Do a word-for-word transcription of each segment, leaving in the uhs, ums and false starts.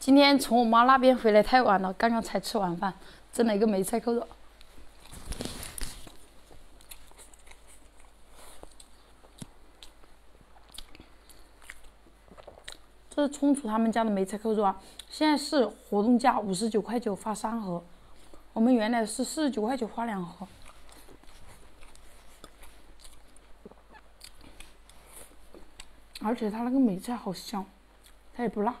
今天从我妈那边回来太晚了，刚刚才吃完饭，蒸了一个梅菜扣肉。这是冲厨他们家的梅菜扣肉啊，现在是活动价五十九块九发三盒，我们原来是四十九块九发两盒。而且它那个梅菜好香，它也不辣。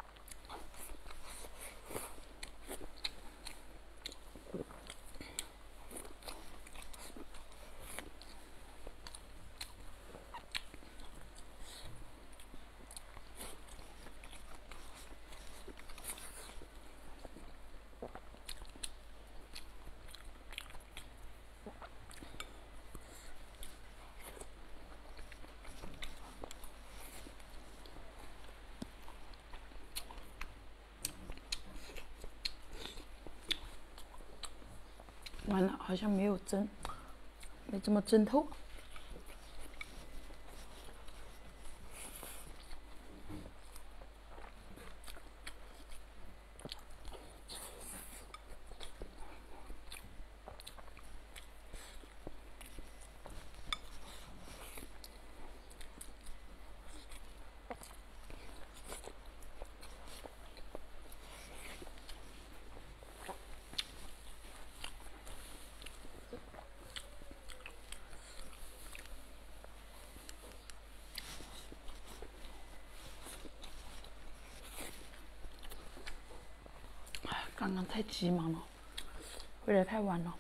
完了，好像没有蒸，没这么蒸透。刚刚太急忙了，回来太晚了。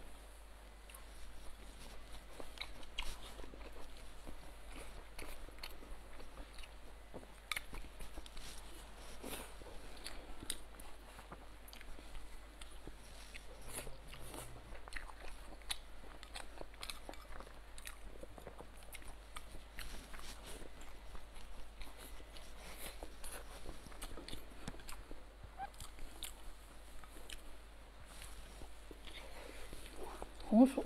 红薯，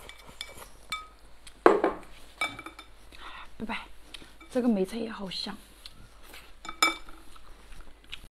拜拜。这个梅菜也好香。